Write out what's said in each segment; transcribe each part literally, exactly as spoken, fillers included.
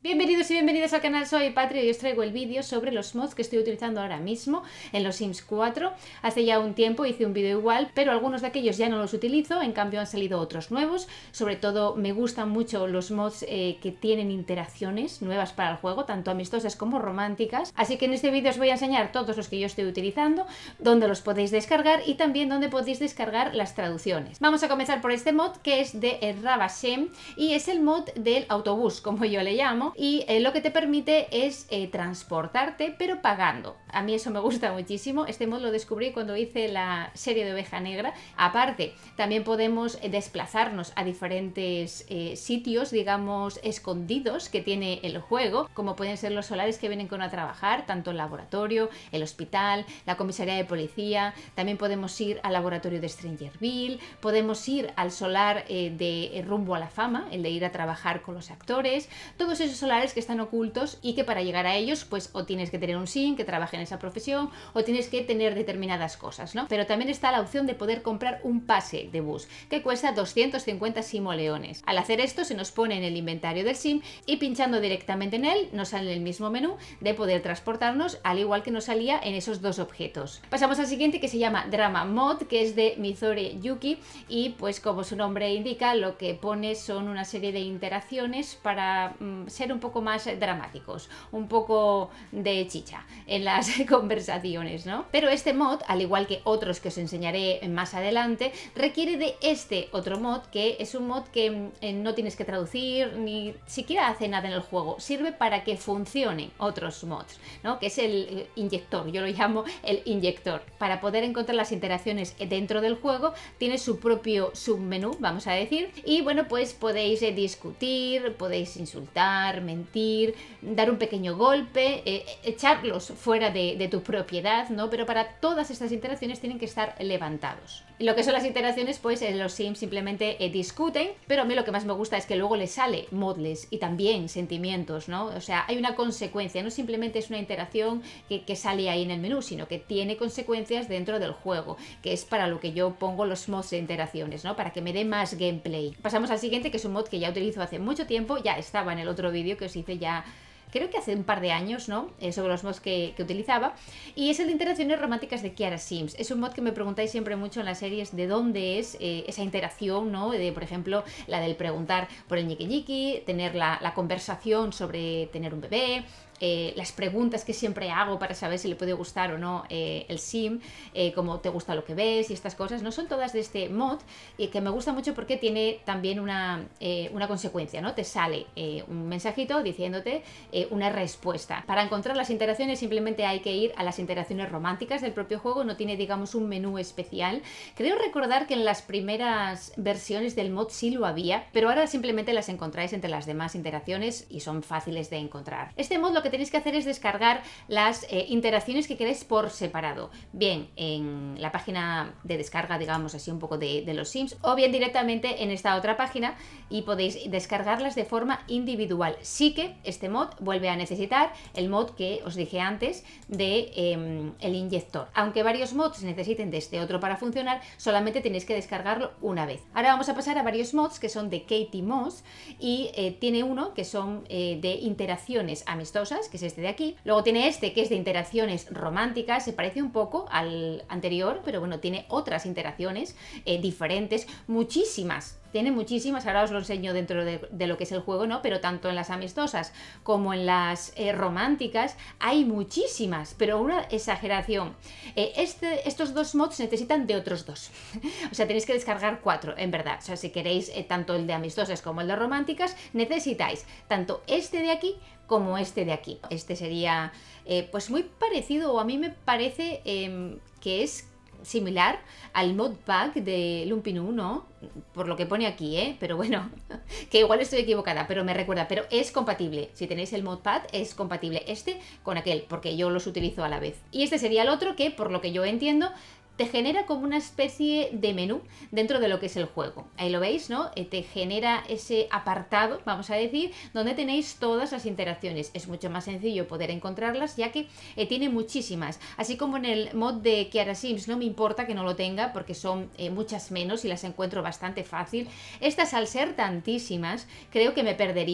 Bienvenidos y bienvenidas al canal, soy Patri y os traigo el vídeo sobre los mods que estoy utilizando ahora mismo en los Sims cuatro. Hace ya un tiempo hice un vídeo igual, pero algunos de aquellos ya no los utilizo, en cambio han salido otros nuevos. Sobre todo me gustan mucho los mods eh, que tienen interacciones nuevas para el juego, tanto amistosas como románticas. Así que en este vídeo os voy a enseñar todos los que yo estoy utilizando, dónde los podéis descargar y también dónde podéis descargar las traducciones. Vamos a comenzar por este mod que es de Ravashem y es el mod del autobús, como yo le llamo. Y eh, lo que te permite es eh, transportarte pero pagando. A mí eso me gusta muchísimo. Este mod lo descubrí cuando hice la serie de Oveja Negra. Aparte, también podemos eh, desplazarnos a diferentes eh, sitios, digamos, escondidos que tiene el juego, como pueden ser los solares que vienen con a trabajar, tanto el laboratorio, el hospital, la comisaría de policía. También podemos ir al laboratorio de Strangerville, podemos ir al solar eh, de eh, Rumbo a la Fama, el de ir a trabajar con los actores. Todos esos solares que están ocultos y que para llegar a ellos pues o tienes que tener un sim que trabaje en esa profesión o tienes que tener determinadas cosas, ¿no? Pero también está la opción de poder comprar un pase de bus que cuesta doscientos cincuenta simoleones. Al hacer esto se nos pone en el inventario del sim y pinchando directamente en él nos sale el mismo menú de poder transportarnos, al igual que nos salía en esos dos objetos. Pasamos al siguiente, que se llama Drama Mod, que es de Mizore Yuki, y pues como su nombre indica, lo que pone son una serie de interacciones para mm, ser un poco más dramáticos, un poco de chicha en las conversaciones, ¿no? Pero este mod, al igual que otros que os enseñaré más adelante, requiere de este otro mod, que es un mod que eh, no tienes que traducir, ni siquiera hace nada en el juego, sirve para que funcionen otros mods, ¿no? Que es el inyector, yo lo llamo el inyector. Para poder encontrar las interacciones dentro del juego, tiene su propio submenú, vamos a decir, y bueno, pues podéis eh, discutir, podéis insultar, mentir, dar un pequeño golpe, eh, echarlos fuera de, de tu propiedad, ¿no? Pero para todas estas interacciones tienen que estar levantados. Lo que son las interacciones, pues eh, los sims simplemente eh, discuten, pero a mí lo que más me gusta es que luego les sale modles y también sentimientos, ¿no? O sea, hay una consecuencia, no simplemente es una interacción que, que sale ahí en el menú, sino que tiene consecuencias dentro del juego, que es para lo que yo pongo los mods de interacciones, ¿no? Para que me dé más gameplay. Pasamos al siguiente, que es un mod que ya utilizo hace mucho tiempo, ya estaba en el otro vídeo que os hice ya, creo que hace un par de años, ¿no? Eh, sobre los mods que, que utilizaba. Y es el de interacciones románticas de Kiara Sims. Es un mod que me preguntáis siempre mucho en las series de dónde es eh, esa interacción, ¿no? De, por ejemplo, la del preguntar por el ñiqui ñiqui, tener la, la conversación sobre tener un bebé, Eh, las preguntas que siempre hago para saber si le puede gustar o no eh, el sim, eh, como te gusta lo que ves y estas cosas, no son todas de este mod, y que me gusta mucho porque tiene también una, eh, una consecuencia, ¿no? Te sale eh, un mensajito diciéndote eh, una respuesta. Para encontrar las interacciones simplemente hay que ir a las interacciones románticas del propio juego, no tiene, digamos, un menú especial. Creo recordar que en las primeras versiones del mod sí lo había, pero ahora simplemente las encontráis entre las demás interacciones y son fáciles de encontrar. Este mod lo que tenéis que hacer es descargar las eh, interacciones que queréis por separado, bien en la página de descarga, digamos así, un poco de, de los sims, o bien directamente en esta otra página, y podéis descargarlas de forma individual. Sí que este mod vuelve a necesitar el mod que os dije antes de eh, el inyector. Aunque varios mods necesiten de este otro para funcionar, solamente tenéis que descargarlo una vez. Ahora vamos a pasar a varios mods que son de Katie Moss, y eh, tiene uno que son eh, de interacciones amistosas, que es este de aquí. Luego tiene este que es de interacciones románticas, se parece un poco al anterior, pero bueno, tiene otras interacciones eh, diferentes, muchísimas. Tiene muchísimas, ahora os lo enseño dentro de, de lo que es el juego, ¿no? Pero tanto en las amistosas como en las eh, románticas hay muchísimas, pero una exageración. Eh, este, estos dos mods necesitan de otros dos. O sea, tenéis que descargar cuatro, en verdad. O sea, si queréis eh, tanto el de amistosas como el de románticas, necesitáis tanto este de aquí como este de aquí. Este sería eh, pues muy parecido, o a mí me parece eh, que es similar al modpack de Lumpinu, ¿no? Por lo que pone aquí, ¿eh? Pero bueno, que igual estoy equivocada, pero me recuerda, pero es compatible. Si tenéis el modpack, es compatible este con aquel, porque yo los utilizo a la vez. Y este sería el otro que, por lo que yo entiendo, te genera como una especie de menú dentro de lo que es el juego. Ahí lo veis, ¿no? Eh, te genera ese apartado, vamos a decir, donde tenéis todas las interacciones. Es mucho más sencillo poder encontrarlas, ya que eh, tiene muchísimas. Así como en el mod de Kiara Sims, no me importa que no lo tenga, porque son eh, muchas menos y las encuentro bastante fácil. Estas, al ser tantísimas, creo que me perdería,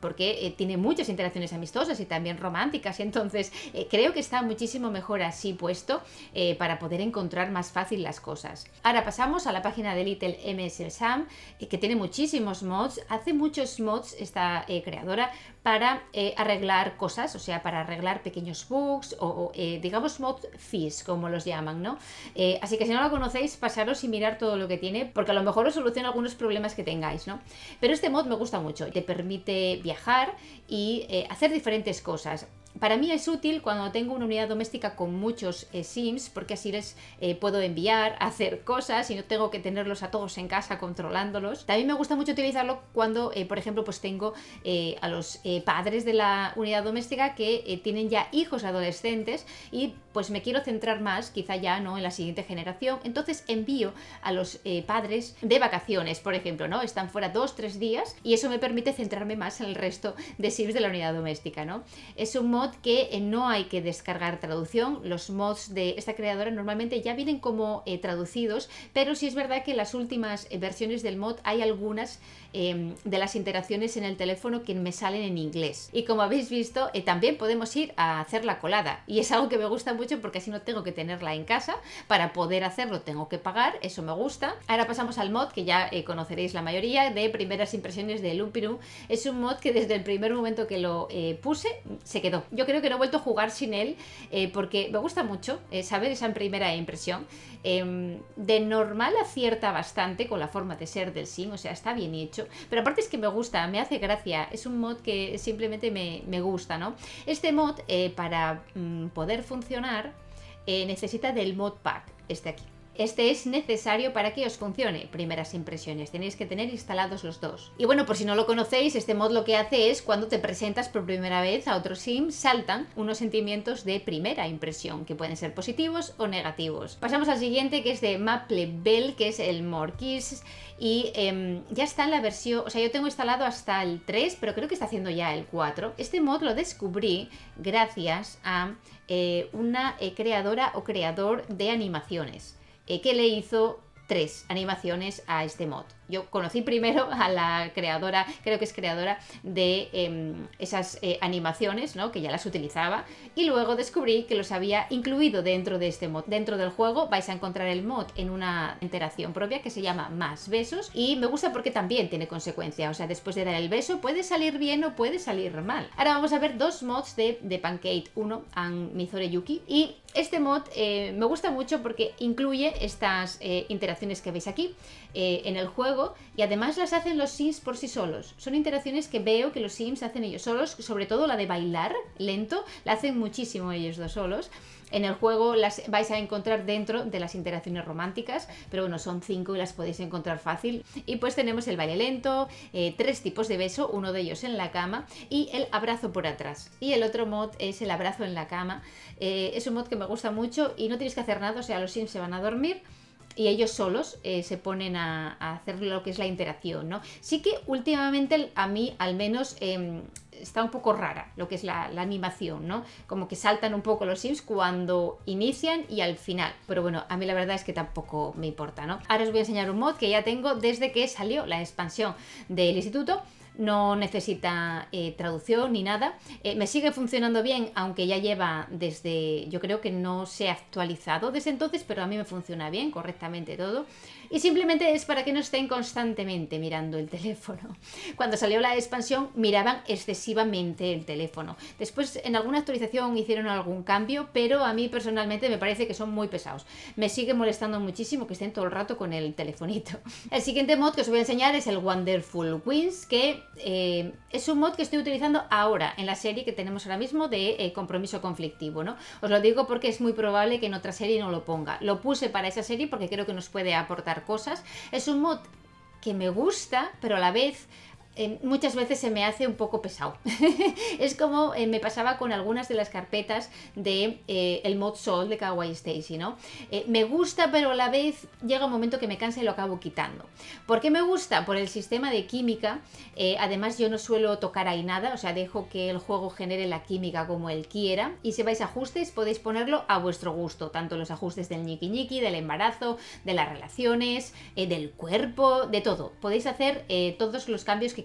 porque eh, tiene muchas interacciones amistosas y también románticas, y entonces eh, creo que está muchísimo mejor así puesto eh, para poder encontrar más fácil las cosas. Ahora pasamos a la página de Little M S Sam, eh, que tiene muchísimos mods, hace muchos mods esta eh, creadora para eh, arreglar cosas, o sea, para arreglar pequeños bugs o, o eh, digamos mod fizz, como los llaman, ¿no? Eh, así que si no la conocéis, pasaros y mirar todo lo que tiene, porque a lo mejor os soluciona algunos problemas que tengáis, ¿no? Pero este mod me gusta mucho, te permite viajar y eh, hacer diferentes cosas. Para mí es útil cuando tengo una unidad doméstica con muchos eh, Sims, porque así les eh, puedo enviar, hacer cosas y no tengo que tenerlos a todos en casa controlándolos. También me gusta mucho utilizarlo cuando, eh, por ejemplo, pues tengo eh, a los eh, padres de la unidad doméstica que eh, tienen ya hijos adolescentes y pues me quiero centrar más, quizá ya no en la siguiente generación. Entonces envío a los eh, padres de vacaciones, por ejemplo, ¿no? Están fuera dos, tres días y eso me permite centrarme más en el resto de Sims de la unidad doméstica, ¿no? Es un mod que eh, no hay que descargar traducción. Los mods de esta creadora normalmente ya vienen como eh, traducidos, pero sí es verdad que en las últimas eh, versiones del mod hay algunas eh, de las interacciones en el teléfono que me salen en inglés. Y como habéis visto, eh, también podemos ir a hacer la colada. Y es algo que me gusta mucho porque así no tengo que tenerla en casa. Para poder hacerlo tengo que pagar, eso me gusta. Ahora pasamos al mod que ya eh, conoceréis la mayoría, de primeras impresiones de Lumpiru. Es un mod que desde el primer momento que lo eh, puse, se quedó. Yo creo que no he vuelto a jugar sin él eh, porque me gusta mucho eh, saber esa primera impresión. Eh, de normal acierta bastante con la forma de ser del sim, o sea, está bien hecho, pero aparte es que me gusta, me hace gracia, es un mod que simplemente me, me gusta, ¿no? Este mod, eh, para mm, poder funcionar, eh, necesita del mod pack, este aquí. Este es necesario para que os funcione. Primeras impresiones, tenéis que tener instalados los dos. Y bueno, por si no lo conocéis, este mod lo que hace es cuando te presentas por primera vez a otro sim, saltan unos sentimientos de primera impresión, que pueden ser positivos o negativos. Pasamos al siguiente, que es de Maple Bell, que es el Morquis, y eh, ya está en la versión, o sea, yo tengo instalado hasta el tres, pero creo que está haciendo ya el cuatro. Este mod lo descubrí gracias a eh, una eh, creadora o creador de animaciones. Eh, que le hizo tres animaciones a este mod. Yo conocí primero a la creadora, creo que es creadora de eh, esas eh, animaciones, ¿no? Que ya las utilizaba, y luego descubrí que los había incluido dentro de este mod. Dentro del juego vais a encontrar el mod en una interacción propia que se llama Más Besos, y me gusta porque también tiene consecuencia, o sea, después de dar el beso puede salir bien o puede salir mal. Ahora vamos a ver dos mods de, de Pancake uno and Mizore Yuki, y este mod eh, me gusta mucho porque incluye estas eh, interacciones que veis aquí eh, en el juego, y además las hacen los Sims por sí solos. Son interacciones que veo que los Sims hacen ellos solos, sobre todo la de bailar lento, la hacen muchísimo ellos dos solos. En el juego las vais a encontrar dentro de las interacciones románticas, pero bueno, son cinco y las podéis encontrar fácil. Y pues tenemos el baile lento, eh, tres tipos de beso, uno de ellos en la cama y el abrazo por atrás. Y el otro mod es el abrazo en la cama. Eh, es un mod que me gusta mucho y no tenéis que hacer nada, o sea, los Sims se van a dormir y ellos solos eh, se ponen a, a hacer lo que es la interacción, ¿no? Sí que últimamente a mí al menos eh, está un poco rara lo que es la, la animación, ¿no? Como que saltan un poco los Sims cuando inician y al final. Pero bueno, a mí la verdad es que tampoco me importa, ¿no? Ahora os voy a enseñar un mod que ya tengo desde que salió la expansión del instituto. No necesita eh, traducción ni nada. Eh, me sigue funcionando bien, aunque ya lleva desde... Yo creo que no se ha actualizado desde entonces, pero a mí me funciona bien, correctamente todo. Y simplemente es para que no estén constantemente mirando el teléfono. Cuando salió la expansión miraban excesivamente el teléfono. Después en alguna actualización hicieron algún cambio, pero a mí personalmente me parece que son muy pesados. Me sigue molestando muchísimo que estén todo el rato con el telefonito. El siguiente mod que os voy a enseñar es el Wonderful Wins, que eh, es un mod que estoy utilizando ahora en la serie que tenemos ahora mismo de eh, compromiso conflictivo, ¿no? Os lo digo porque es muy probable que en otra serie no lo ponga. Lo puse para esa serie porque creo que nos puede aportar cosas. Es un mod que me gusta, pero a la vez eh, muchas veces se me hace un poco pesado. Es como eh, me pasaba con algunas de las carpetas de eh, el mod Soul de Kawaii Stacie, ¿no? Eh, me gusta, pero a la vez llega un momento que me cansa y lo acabo quitando. ¿Por qué me gusta? Por el sistema de química. Eh, además yo no suelo tocar ahí nada, o sea, dejo que el juego genere la química como él quiera, y si vais a ajustes podéis ponerlo a vuestro gusto, tanto los ajustes del ñiqui ñiqui, del embarazo, de las relaciones, eh, del cuerpo, de todo. Podéis hacer eh, todos los cambios que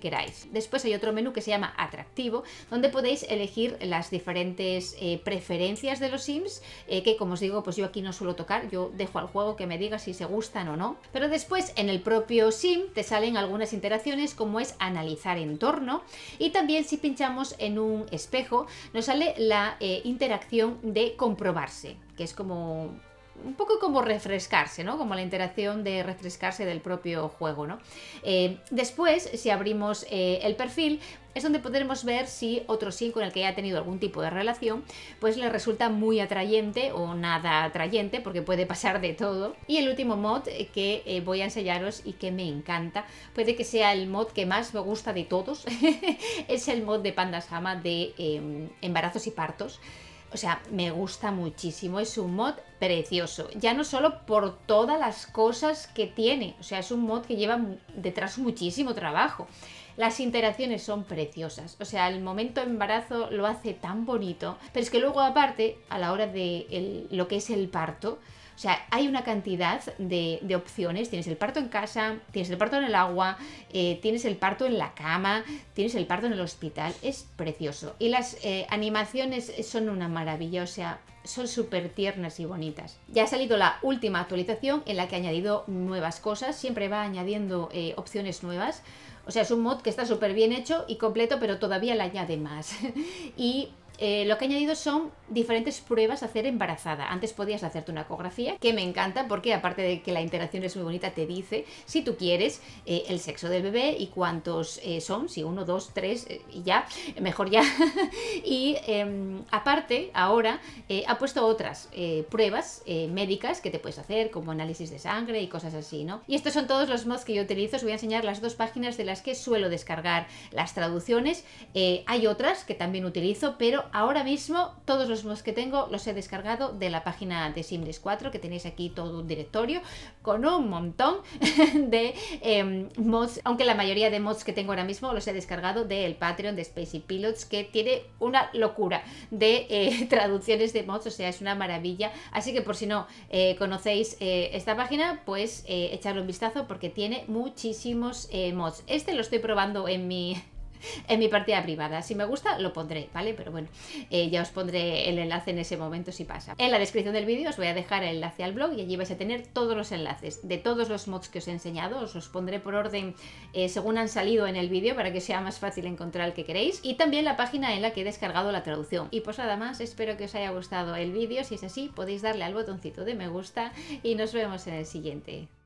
queráis. Después hay otro menú que se llama atractivo, donde podéis elegir las diferentes eh, preferencias de los Sims, eh, que como os digo, pues yo aquí no suelo tocar, yo dejo al juego que me diga si se gustan o no. Pero después en el propio Sim te salen algunas interacciones como es analizar entorno, y también si pinchamos en un espejo nos sale la eh, interacción de comprobarse, que es como un poco como refrescarse, ¿no? Como la interacción de refrescarse del propio juego, ¿no? Eh, después, si abrimos eh, el perfil, es donde podremos ver si otro sim con el que haya tenido algún tipo de relación, pues le resulta muy atrayente o nada atrayente, porque puede pasar de todo. Y el último mod que eh, voy a enseñaros y que me encanta, puede que sea el mod que más me gusta de todos, es el mod de Pandasama de eh, embarazos y partos. O sea, me gusta muchísimo, es un mod precioso, ya no solo por todas las cosas que tiene, o sea, es un mod que lleva detrás muchísimo trabajo. Las interacciones son preciosas, o sea, el momento de embarazo lo hace tan bonito, pero es que luego aparte, a la hora de el, lo que es el parto, o sea, hay una cantidad de, de opciones. Tienes el parto en casa, tienes el parto en el agua, eh, tienes el parto en la cama, tienes el parto en el hospital. Es precioso. Y las eh, animaciones son una maravilla, o sea, son súper tiernas y bonitas. Ya ha salido la última actualización en la que ha añadido nuevas cosas. Siempre va añadiendo eh, opciones nuevas. O sea, es un mod que está súper bien hecho y completo, pero todavía le añade más. Y Eh, lo que he añadido son diferentes pruebas a hacer embarazada. Antes podías hacerte una ecografía, que me encanta porque aparte de que la interacción es muy bonita, te dice si tú quieres eh, el sexo del bebé y cuántos eh, son, si uno, dos, tres eh, y ya, mejor ya. Y eh, aparte, ahora eh, ha puesto otras eh, pruebas eh, médicas que te puedes hacer, como análisis de sangre y cosas así, ¿no? Y estos son todos los mods que yo utilizo. Os voy a enseñar las dos páginas de las que suelo descargar las traducciones. Eh, hay otras que también utilizo, pero ahora mismo todos los mods que tengo los he descargado de la página de Sims cuatro, que tenéis aquí todo un directorio con un montón de eh, mods, aunque la mayoría de mods que tengo ahora mismo los he descargado del Patreon de Spacey Pilots, que tiene una locura de eh, traducciones de mods, o sea, es una maravilla. Así que por si no eh, conocéis eh, esta página, pues eh, echarle un vistazo porque tiene muchísimos eh, mods. Este lo estoy probando en mi... en mi partida privada. Si me gusta, lo pondré, ¿vale? Pero bueno, eh, ya os pondré el enlace en ese momento si pasa. En la descripción del vídeo os voy a dejar el enlace al blog y allí vais a tener todos los enlaces de todos los mods que os he enseñado. Os los pondré por orden eh, según han salido en el vídeo para que sea más fácil encontrar el que queréis. Y también la página en la que he descargado la traducción. Y pues nada más, espero que os haya gustado el vídeo. Si es así, podéis darle al botoncito de me gusta y nos vemos en el siguiente.